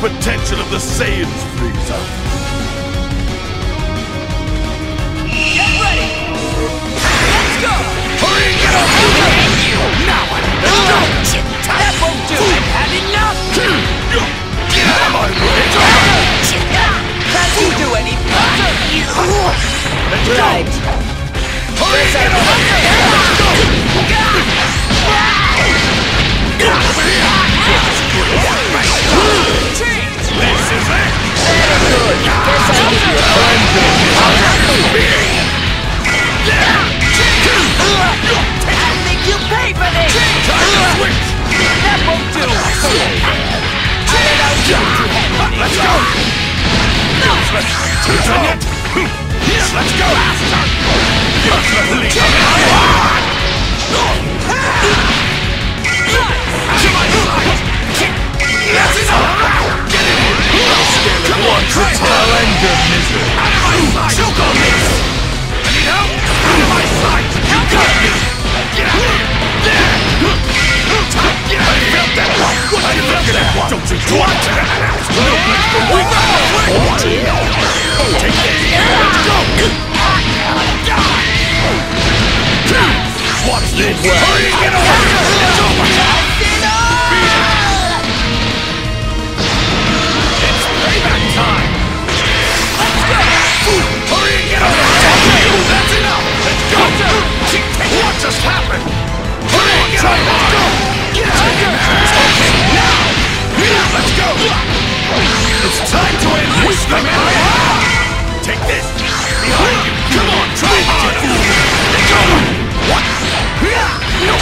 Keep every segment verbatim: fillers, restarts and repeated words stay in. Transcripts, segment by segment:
potential of the Saiyans, Frieza. Get ready! Let's go! Hurry, get up! Now I'm done! That won't do! I've had enough! Get out of my way! Can't you do any better? Let's go! Right. Hurry, get up! Let's go! Over here! This is it! Very good. Guess I'll give you a I think you'll pay for this! Time to switch! That won't do! I allow you to have Let's go! Turn it! Yes, let's go! Yes, let's leave! To my side! That's enough! Get in here! Come on, try hell and your misery! Out of my sight! Choke on this! I need help! Out of my sight! You got me! Get out of here! There! Get out of here! I felt that one! What are you looking at? Don't you do it! No place for weak! Take this! Let's go! Watch this! Hurry, get away! It's over! It's payback time! Let's go! Hurry, get away! That's enough! Let's go! What just happened? Hurry, get away! Let's go! Get out of here! Okay, now! Let's go! It's time to end this thing! Take this! Behind you! Come on, try hard! Let's go! What? No!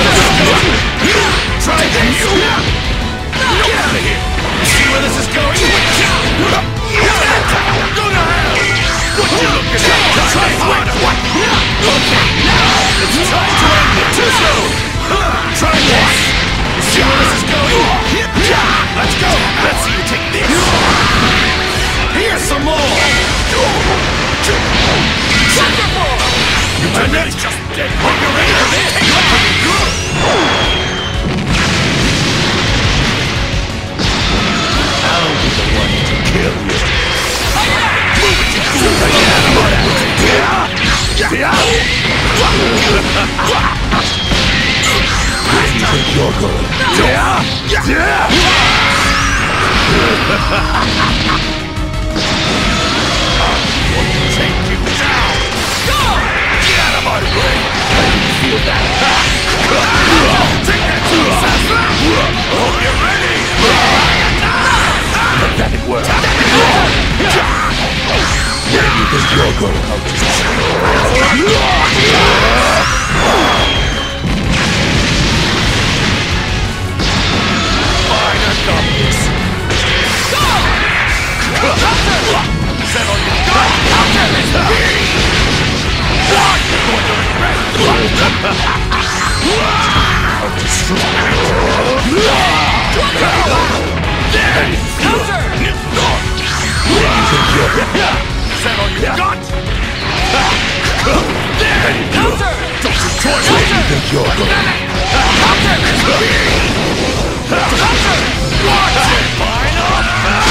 Try this! Get out of here! See where this is going? Go to hell! What you looking at? Try harder! Okay, now it's time to end it! Too soon! Try this! You see where this is going? Let's go! Let's see you take this! Here's some more! You done it? Just dead! Are you ready for this? I'll be the one to kill you! Move it, you fool! Get out of my way! Where do you think you're going? Yeah! Yeah! Take you down! Go! Get out of my way! I didn't feel that! Take that, assassin! Hope you're ready! Pathetic work! Where do you think you're going? Fine, I got this! Go! Settle your gun! Counter this! What? You're going to regret it! I'll destroy it! There! Counter! Where do you think you're? Settle your gun! There! Counter! Don't you torch me! Where do you think you're going? Counter! Counter! Watch it! Fine up!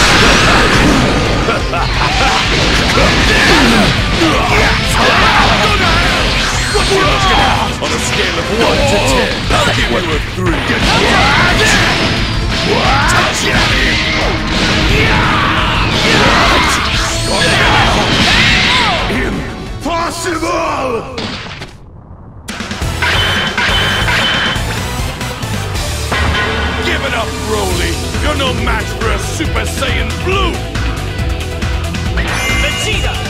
What's your looking at? On a scale of one to ten, I'll give you a three. Get touch it! Impossible! Give it up, Broly! You're no match for a Super Saiyan Blue! Vegeta!